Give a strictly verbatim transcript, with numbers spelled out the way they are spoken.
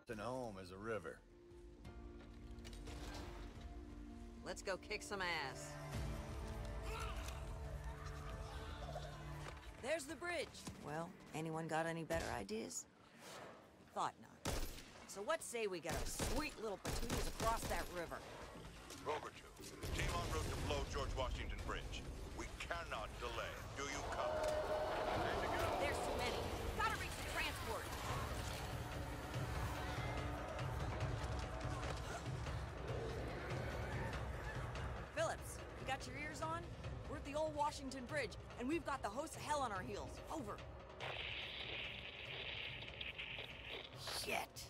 something home as a river. Let's go kick some ass. There's the bridge. Well, anyone got any better ideas? Thought not. So what say we get our sweet little petunias across that river? Rover two, team en route to blow George Washington Bridge. We cannot delay. Do you come? There's too many. Gotta reach the transport. Phillips, you got your ears on? We're at the old Washington Bridge, and we've got the host of hell on our heels. Over. Shit.